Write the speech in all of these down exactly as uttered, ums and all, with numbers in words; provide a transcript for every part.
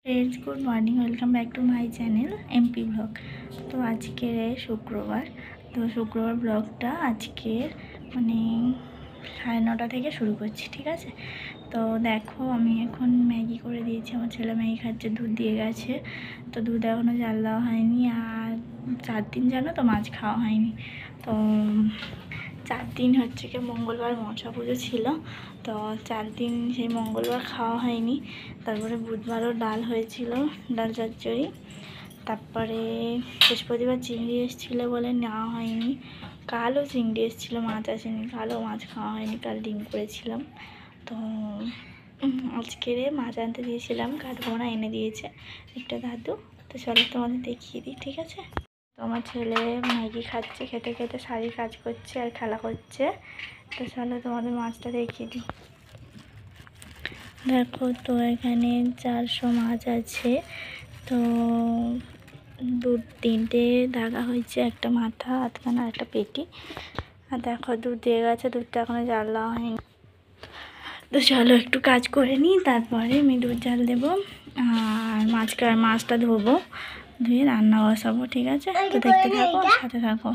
Friends good morning welcome back to my channel MP blog. तो आज के शुक्रवार तो शुक्रवार ब्लगटा आज के मैं साढ़े नौटा থেকে शुरू করছি। ঠিক আছে, তো দেখো আমি এখন ম্যাগি করে দিয়েছি। আমার ছেলে ম্যাগি খাচ্ছে, দুধ দিয়ে গেছে। তো দুধ এখনও জাল দেওয়া হয়নি। আর চার দিন জানো তো মাছ খাওয়া হয়নি। তো চার দিন হচ্ছে কি মঙ্গলবার মনসা পুজো ছিল, তো চার দিন সেই মঙ্গলবার খাওয়া হয়নি। তারপরে বুধবারও ডাল হয়েছিল, ডাল চচ্চড়ি। তারপরে বৃহস্পতিবার চিংড়ি এসেছিলো বলে নেওয়া হয়নি। কালও চিংড়ি এসেছিলো, মাছ আসেনি। কালও মাছ খাওয়া হয়নি, কাল ডিম করেছিলাম। তো আজকের মাছ আনতে দিয়েছিলাম, কাঠগোনা এনে দিয়েছে একটা দাদু। তো চলো তোমাদের দেখিয়ে দিই। ঠিক আছে, তো আমার ছেলে ম্যাগি খাচ্ছে, খেতে খেতে শাড়ির কাজ করছে আর খেলা করছে। তো চলো তোমাদের মাছটা দেখিয়ে দিই। দেখো তো এখানে চারশো মাছ আছে। তো দু তিনটে ধাগা হয়েছে, একটা মাথা, আধখানা, একটা পেটি। আর দেখো দুধ দিয়ে গেছে, দুধটা এখনো জাল দেওয়া হয়নি। তো চলো একটু কাজ করে নিই, তারপরে আমি দুধ জাল দেবো আর মাছটা মাছটা ধোবো, ধুয়ে রান্না বসাবো। ঠিক আছে, তো দেখতে থাকো, সাথে থাকো।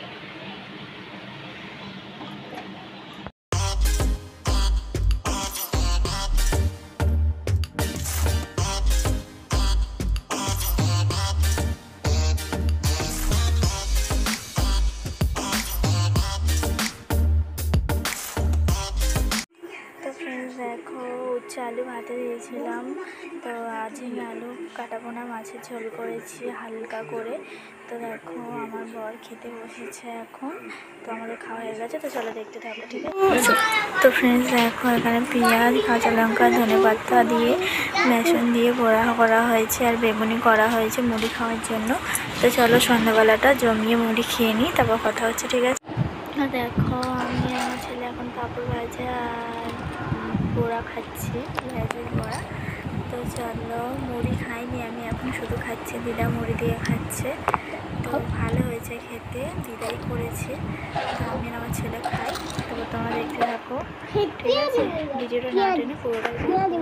দেখো উচ্ছে আলু ভাতে দিয়েছিলাম। তো আজ আমি আলু কাটাবো না, মাছের ঝোল করেছি হালকা করে। তো দেখো আমার বর খেতে বসেছে এখন। তো আমাদের খাওয়া হয়ে গেছে, তো চলো দেখতে থাকো। ঠিক আছে, তো ফ্রেন্ডস দেখো এখানে পেঁয়াজ, কাঁচা লঙ্কা, ধনেপাতা দিয়ে বেসন দিয়ে বড়া করা হয়েছে আর বেগুনি করা হয়েছে মুড়ি খাওয়ার জন্য। তো চলো সন্ধ্যাবেলাটা জমিয়ে মুড়ি খেয়ে নিই, তারপর কথা হচ্ছে। ঠিক আছে, দেখো আমি আমার ছেলে এখন পাঁপড় ভাজা আর বড়া খাচ্ছি, পেঁয়াজের বড়া। তো চলো, মুড়ি খাইনি আমি, এখন শুধু খাচ্ছি, দিদা মুড়ি দিয়ে খাচ্ছে। তো ভালো হয়েছে খেতে, দিদাই করেছে। তো আমি আমার ছেলে খাই। তারপর তোমরা দেখতে থাকো। ঠিক আছে, ভিডিওটা না টেনে পুরোটা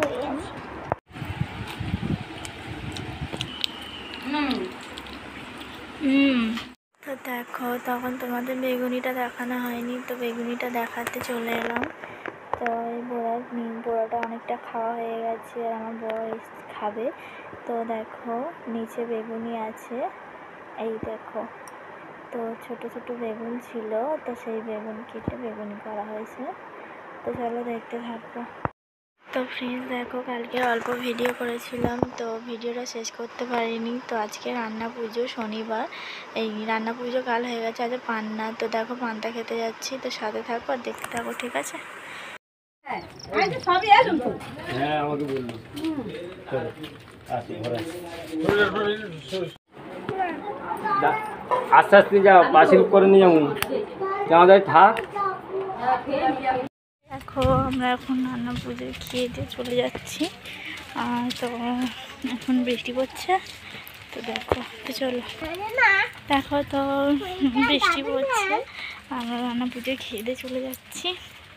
হুম তো দেখো তখন তোমাদের বেগুনিটা দেখানো হয়নি, তো বেগুনিটা দেখাতে চলে এলাম। তো এই বড়া বড়াটা অনেকটা খাওয়া হয়ে গেছে আর আমার বড় খাবে। তো দেখো নিচে বেগুনি আছে, এই দেখো। তো ছোট ছোট বেগুন ছিল, তো সেই বেগুন কেটে বেগুনি করা হয়েছে। তো চলো দেখতে থাকবো। তো ফ্রেন্ডস দেখো কালকে অল্প ভিডিও করেছিলাম, তো ভিডিওটা শেষ করতে পারিনি। তো আজকে রান্না পুজো শনিবার, এই রান্না পুজো কাল হয়ে গেছে, আজ পান্না। তো দেখো পান্তা খেতে যাচ্ছি, তো সাথে থাকো আর দেখতে থাকো। ঠিক আছে, আস্তে আস্তে যাও, বাসিল করে নিয়ে যাবো, যাওয়া যায় থাক। দেখো আমরা এখন রান্না পুজো খেয়ে দিয়ে চলে যাচ্ছি। আর তো এখন বৃষ্টি পড়ছে, তো দেখো। তো চলো দেখো, তো বৃষ্টি পড়ছে, আমরা রান্না পুজো খেয়ে দিয়ে চলে যাচ্ছি।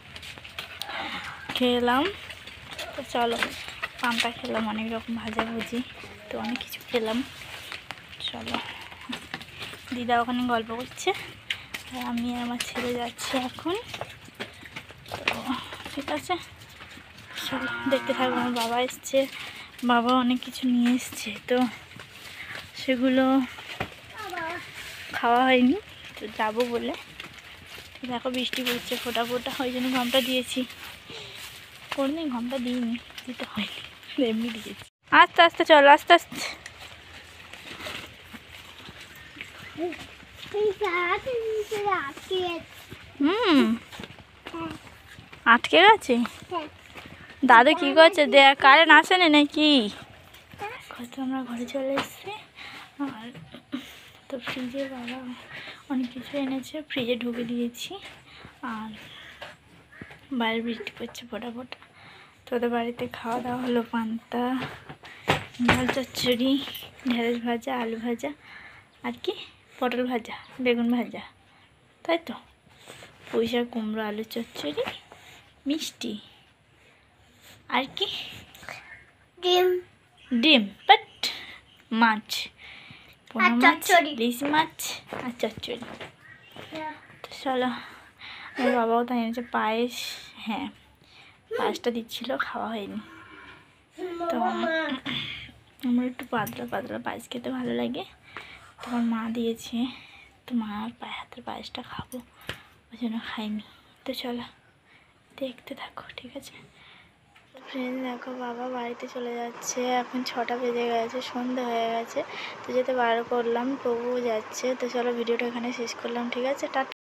খেলাম, তো চলো পান্তা খেলাম, অনেক রকম ভাজাভুজি, তো অনেক কিছু খেলাম। চলো, দিদা ওখানে গল্প করছে আর আমি আর আমার ছেলে যাচ্ছি এখন। তো ঠিক আছে, চলো দেখতে থাকবো। আমার বাবা এসছে, বাবা অনেক কিছু নিয়ে এসছে, তো সেগুলো খাওয়া হয়নি, তো যাবো বলে। দেখো বৃষ্টি পড়ছে ফোটা ফোটা, ওই জন্য ঘামটা দিয়েছি। কোনদিন ঘামটা দিইনি, দিতে হয়নি, এমনি দিয়েছি। আস্তে আস্তে চলো, আস্তে আস্তে। হুম আটকে গেছে। দাদু কি করছে দেখ, কারেন্ট আসেনি নাকি? হয়তো আমরা ঘরে চলে এসেছি। আর তো ফ্রিজে বাবা অনেক কিছু এনেছে, ফ্রিজে ঢুকে দিয়েছি। আর বাইরে বৃষ্টি পড়ছে ফোটা ফোটা। তোদের বাড়িতে খাওয়া দাওয়া হলো পান্তা, ডাল চচ্চড়ি, ঢেঁড়স ভাজা, আলু ভাজা, আর কি পটল ভাজা, বেগুন ভাজা, তাই তো পুঁই শাক, কুমড়ো, আলু চচ্চড়ি, মিষ্টি, আর কি ডিম ডিম বাট মাছ, পোনা আর মাছ, চচ্চড়ি। ইলিশ মাছ আর চচ্চড়ি। তো চলো, আমার বাবাও তাই এনেছে পায়েস। হ্যাঁ, পায়েসটা দিচ্ছিল, খাওয়া হয়নি। তো আমার একটু পাতলা পাতলা পায়েস খেতে ভালো লাগে, তোমার মা দিয়েছে, তো মার পায়ে হাতের পায়েসটা খাবো, ওই জন্য খাইনি। তো চলো দেখতে থাকো, ঠিক আছে? ফ্রেন্ড দেখো, বাবা বাড়িতে চলে যাচ্ছে, এখন ছটা বেজে গেছে, সন্ধ্যা হয়ে গেছে। তো যেতে বার করলাম, তবুও যাচ্ছে। তো চলো ভিডিওটা এখানে শেষ করলাম, ঠিক আছে? টাটা।